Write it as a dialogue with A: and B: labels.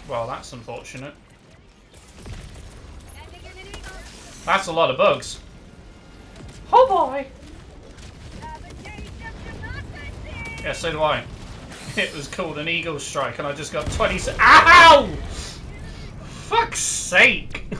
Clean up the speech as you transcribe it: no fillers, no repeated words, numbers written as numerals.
A: Well, that's unfortunate. That's a lot of bugs. Oh boy! Yeah, so do I. It was called an Eagle Strike and I just got 20... Ow! Fuck's sake!